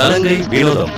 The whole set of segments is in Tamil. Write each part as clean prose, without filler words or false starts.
சலங்கை வினோதம்.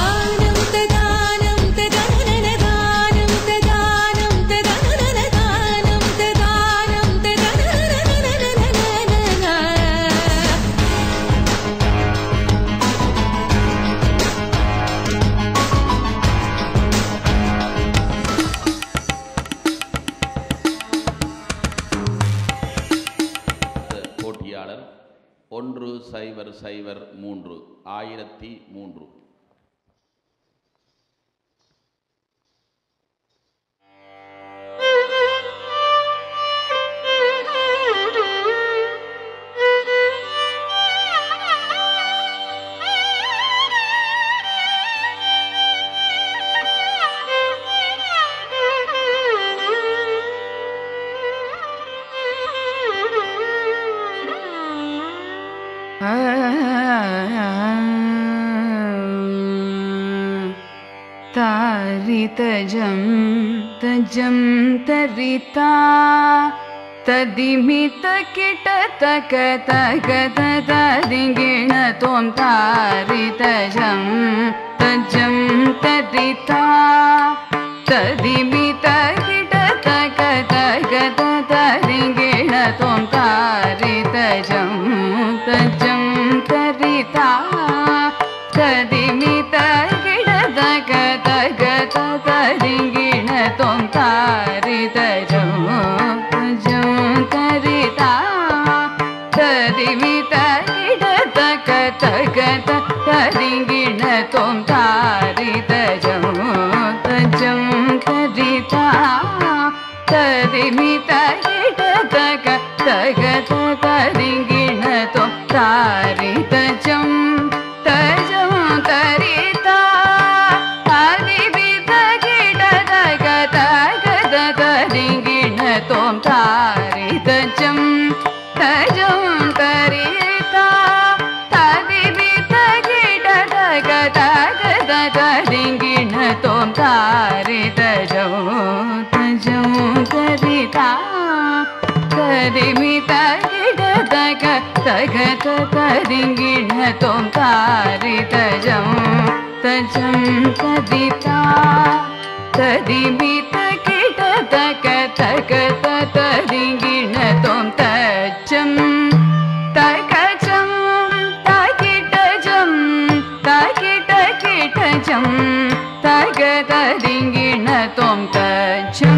போட்டியாளர் 1003 1003. तारितजं तजं तरिता तदिमित किटतक तगत तदिगिण त्वं तारितजं तजं तरिता तदिमित किटतक तगत तदिगिण त्वं तारितजं तजं तरिता तदिमित किटतक तगत तदिगिण त्वं तारितजं तजं तरिता तदिमित किटतक तगत तदिगिण त्वं तारितजं तजं तरिता तदिमित किटतक तगत तदिगिण त्वं तारितजं तजं तरिता तदिमित किटतक तगत तदिगिण त्वं तारितजं तजं तरिता तदिमित किटतक तगत तदिगिण त्वं तारितजं तजं तरिता तदिमित किटतक तगत तदिगिण त्वं तारितजं तजं तरिता तदिमित किटतक तगत तदिगिण त्वं तजं तकचं तकिटजं तकिटकिटजं तगत तदिगिण त्वं तजं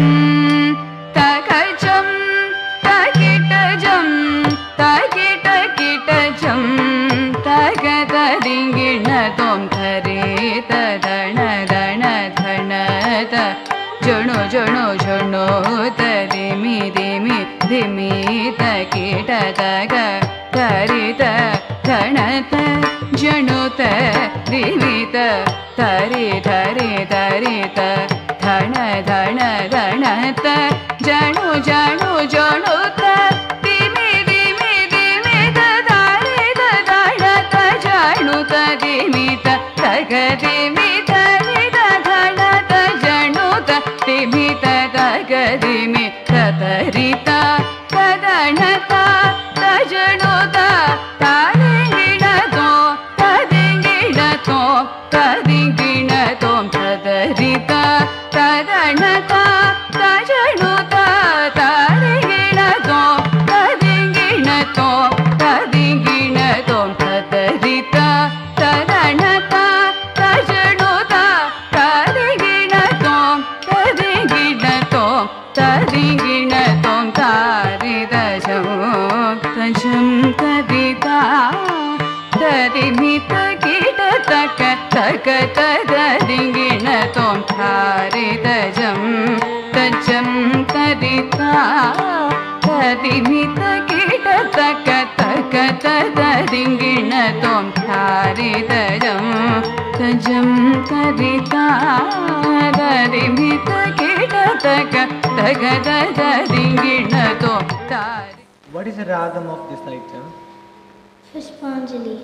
तकचं तकिटजं तकिटकिटजं तगत तदिगिण त्वं धरित धण धण धणत जणो जणो जणो तदिमि दिमि धिमित किटतक धरित धणत जणुत दिमित धरि धरि धरित धण धण धणत जणु जणु जणुत दिमि दिमि दिमित धरित धणत जणुत दिमित तग दिमित धरित धणत जणुत दिमित तग दिमित धरित तदणत तजणुत तदिगिण त्वं तदिगिण त्वं तदिगिण त्वं तदरित तदणत तजणुत तदिगिण त्वं तदिगिण त्वं तदिगिण त्वं तदरित तदणत तजणुत तदिगिण त्वं तदिगिण त्वं तदिगिण त्वं तारितजं तजं तरिता तदिमित किटतक तगत तदिगिण त्वं तारितजं तजं तरिता तदिमित किटतक तगत तदिगिण त्वं तारितजं तजं तरिता तदिमित किटतक तगत तदिगिण त्वं तारितजं. What is the ragam of this item? Pushpanjali.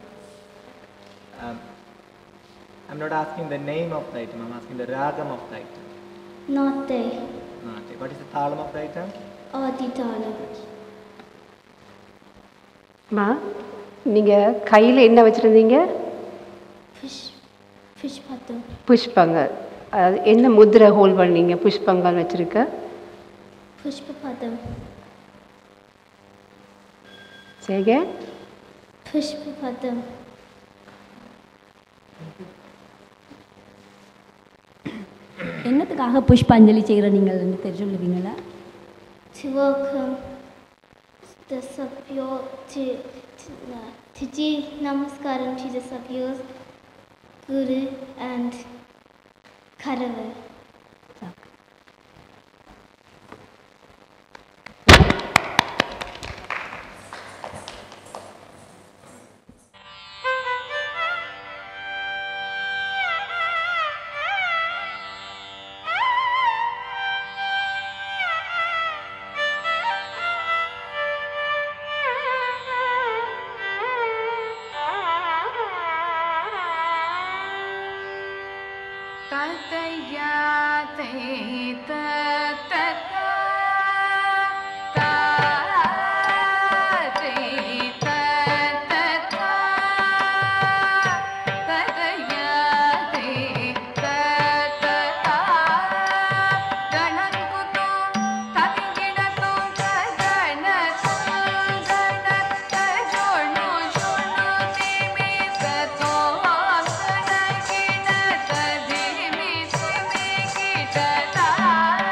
I'm not asking the name of the item, I'm asking the ragam of the item. Nate. Nate. What is the talam of the item? Adi talam. மா, நீங்கள் கையில் என்ன வச்சுருந்தீங்க? புஷ்பதம். புஷ்பங்கள். அது என்ன முத்திரை ஹோல்ட் பண்ணீங்க புஷ்பங்கள் வச்சுருக்க? புஷ்பபதம். சேக புஷ்பபதம். என்னத்துக்காக புஷ்பாஞ்சலி செய்கிற நீங்கள் சொல்லுவீங்களா? To welcome the Sabyo to do Namaskaram to the Sabyos, Guru and Karavar. Ta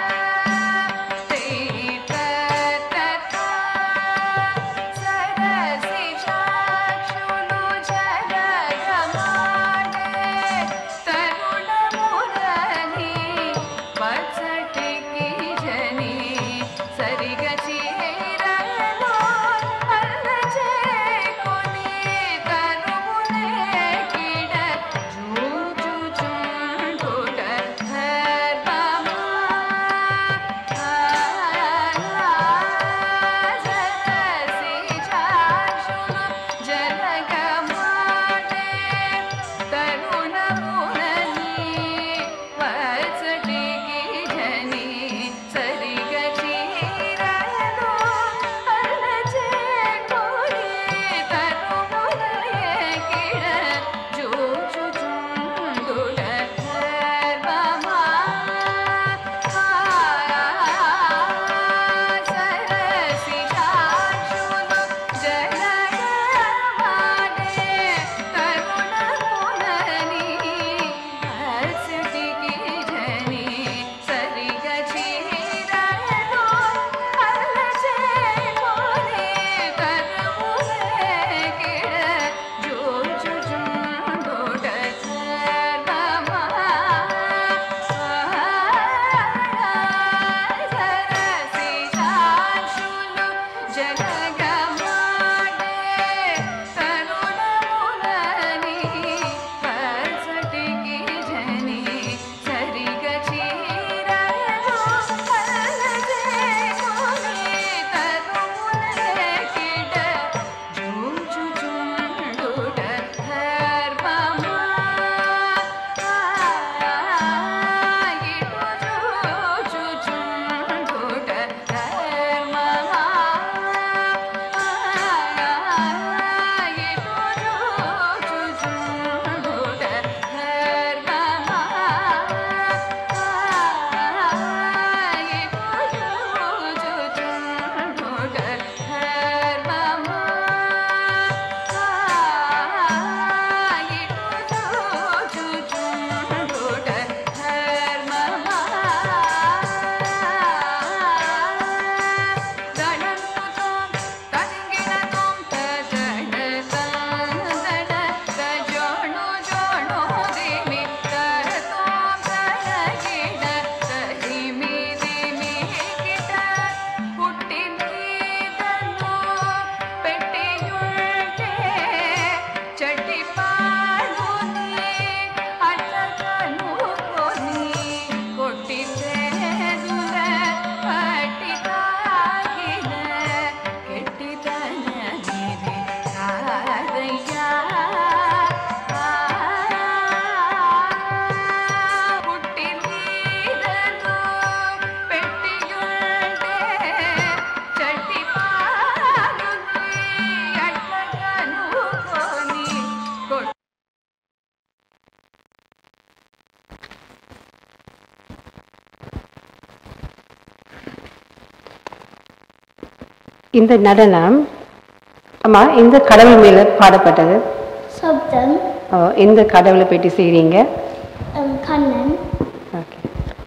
இந்த நடனம் அம்மா இந்த கடவுள் மேலே பாடப்பட்டது. Sabdam, எந்த கடவுளை பற்றி செய்கிறீங்க? Kannan. ஓகே.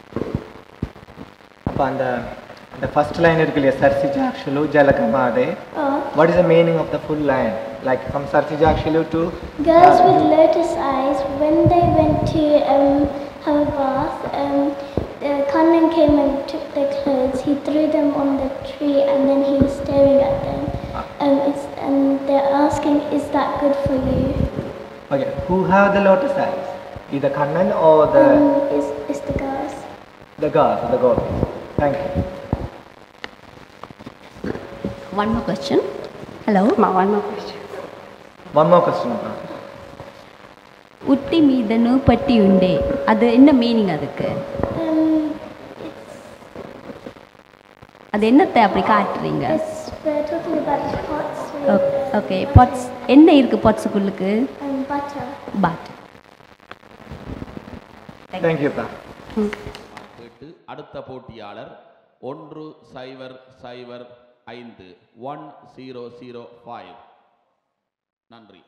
அப்போ அந்த ஃபர்ஸ்ட் லைன் இருக்கு இல்லையா, சர்சிஜாக்ஷலு ஜலகமாதே. What is the meaning of the full line? Like from Sarsijakshilu to Girls with lotus eyes, when they went to have a bath, Kannan came and took their clothes. He threw them on the tree and then he was staring at them. And they're asking, is that good for you? Okay, who have the lotus eyes? Either Kannan or the Is the girls. the gods, the goddess. Thank you. One more question. Hello. அம்மா one more question. One more question. உத்தி மீதனு பட்டி உண்டே, அது என்ன மீனிங் அதுக்கு? அது என்னத்தை அப்படி காட்டுறீங்க? We're talking about pots okay, pots என்ன இருக்குது பாட்ஸுக்குள்ளுக்கு? and butter. But. Thank you, Pa. கேட்டு அடுத்த போட்டியாளர் 1005 1005. நன்றி.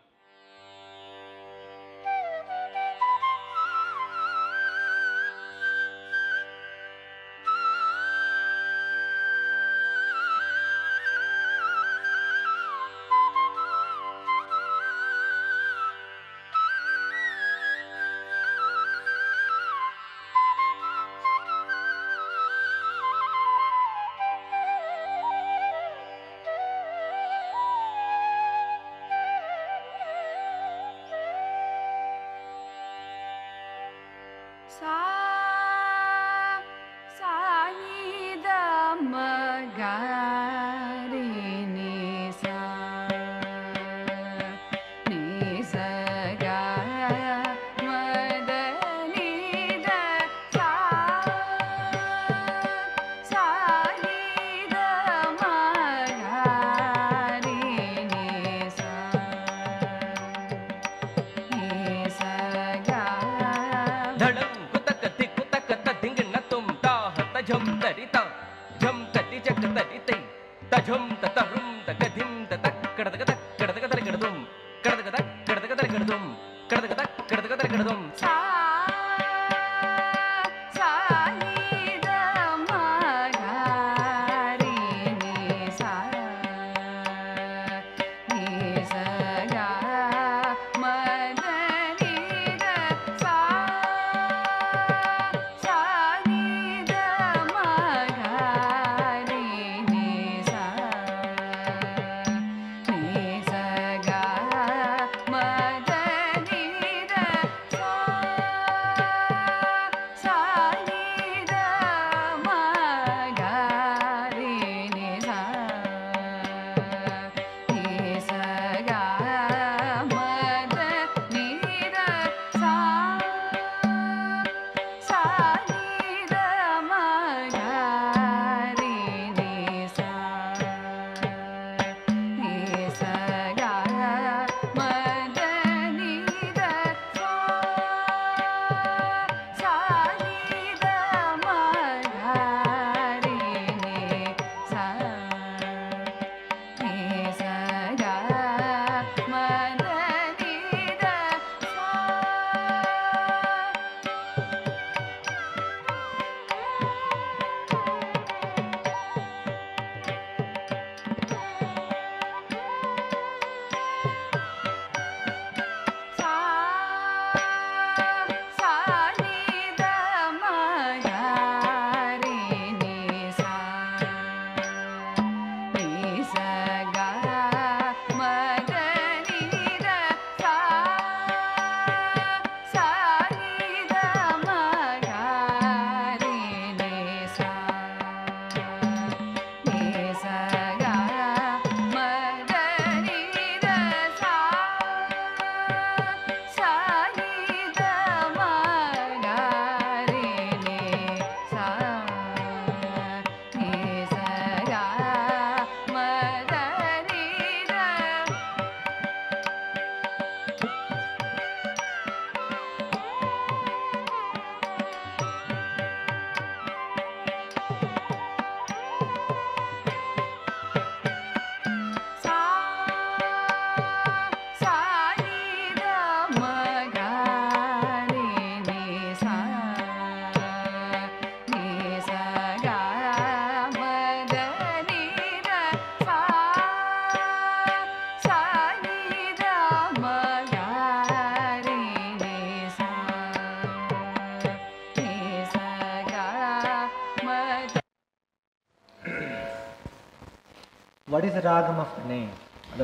What is the ragam of the name?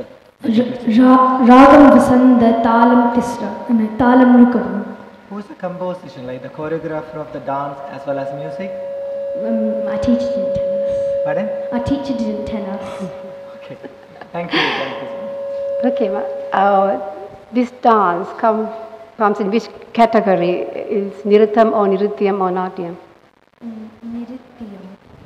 Ragam Vasanda Talam Tisra and Talam Rukavam. Who's the composition, like the choreographer of the dance as well as music? Our teacher didn't tell us. Pardon? Our teacher didn't tell us. Okay. Thank you. Thank you. Okay, this dance comes in which category? Is Nrityam or Nrityam or Natyam? Nrityam.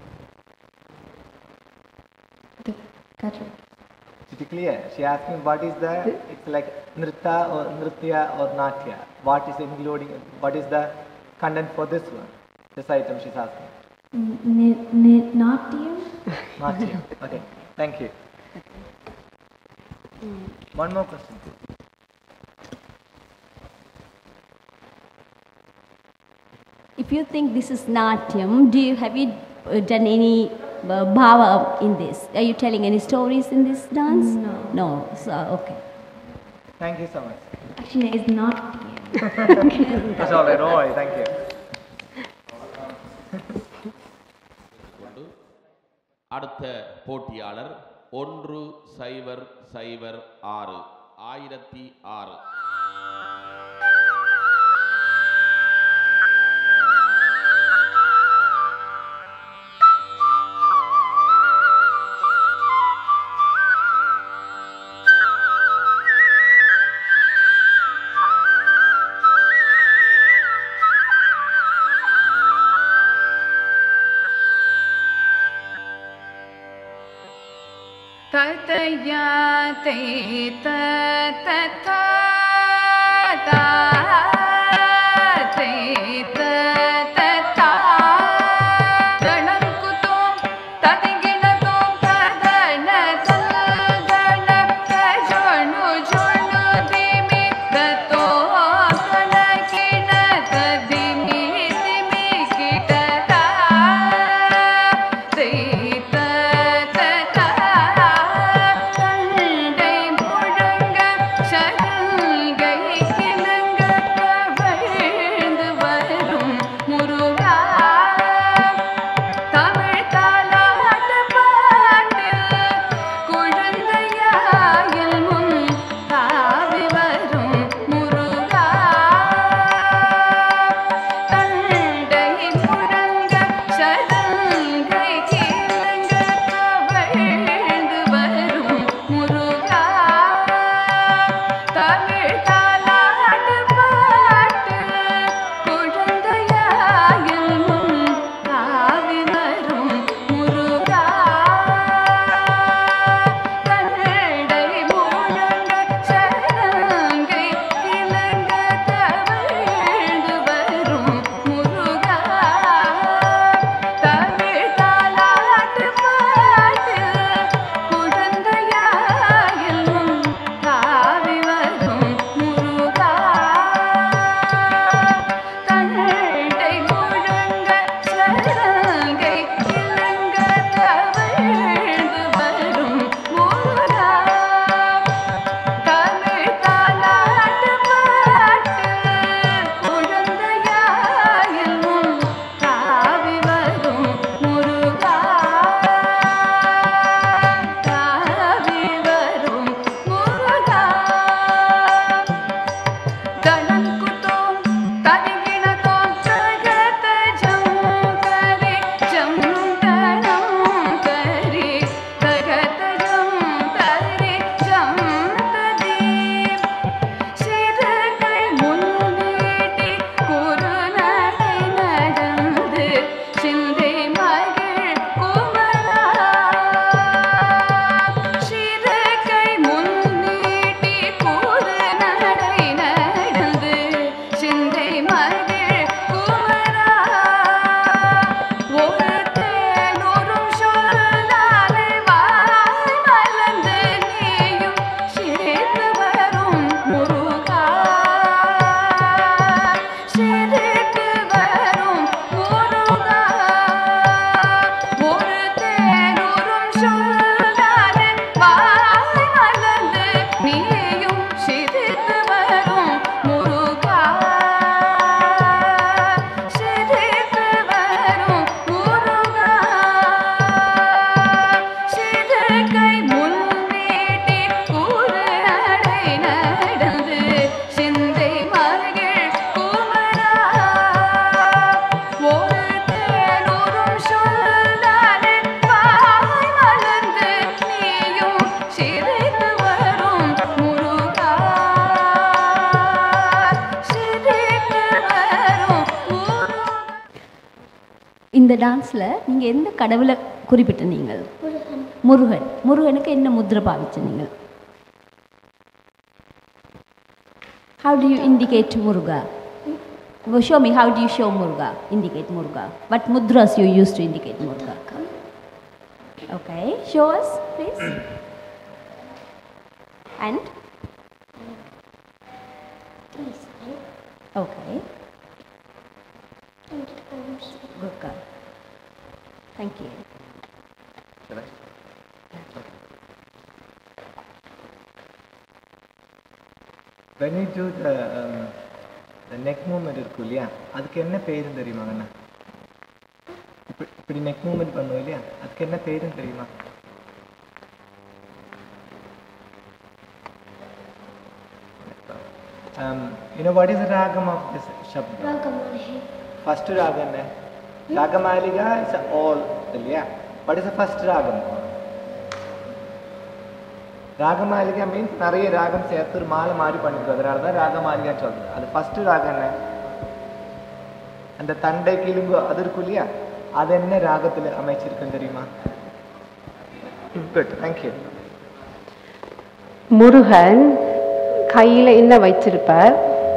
The category. Is it clear? She asked me what is the, it's like Nritta or Nritya or Natya. What is including, what is the content for this one? This item she's asking. Natyam? Natyam. Okay. Thank you. One more question. If you think this is Natyam, have you done any bhava in this? Are you telling any stories in this dance? No. No. So, okay. Thank you so much. Actually, it's Natyam. That's all right. No worry. Thank you. அடுத்த போட்டியாளர் 1006 1006. ततया ते तथा ता ते तथा गणकुतो तदिगिणतो तदन तल्गण तजोणु जोणु दिमि ततो गणकिण तदिमि दिमि किटता ते குழந்தையாயிலும் தாவி வரும் இந்த டான்ஸில் நீங்கள் எந்த கடவுளை குறிப்பிட்ட நீங்கள்? முருகன். முருகனுக்கு என்ன முத்திரை பாவிச்ச நீங்கள்? How do you indicate Muruga? Well, show me, how do you show Muruga, indicate Muruga? What mudras you use to indicate Muruga? Okay, show us, please. And? Okay. Good girl. Thank you. When you do the neck movement இருக்கு இல்லையா, அதுக்கு என்ன பேருன்னு தெரியுமா அண்ணா? இப்படி neck movement பண்ணுவோம் இல்லையா, அதுக்கு என்ன பேருன்னு தெரியுமா? You know what is the ragam of this shabd? Ragamaliga. First ragam है. Ragamaliga is all இல்லையா? What is the first ragam? Ragamalika means நிறைய ராகம் சேர்த்து ஒரு மாலை மாதிரி பண்ணிருக்கு, அதனால தான் ராகமாலிகான்னு சொல்றது. அது ஃபர்ஸ்ட் ராகம் என்ன? அந்த தண்டை கிளுங்கு அது இருக்கும் இல்லையா, அது என்ன ராகத்தில் அமைச்சிருக்குன்னு தெரியுமா? Good, thank you. முருகன் கையில் என்ன வச்சிருப்பார்?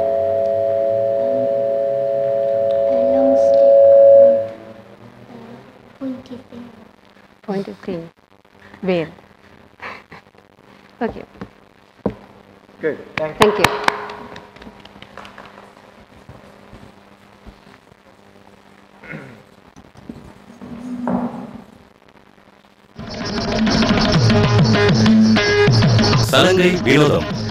Long stick. Pointy thing. Pointed thing. Where? Okay. Good, thank you. Thank you. சலங்கை வினோதம்.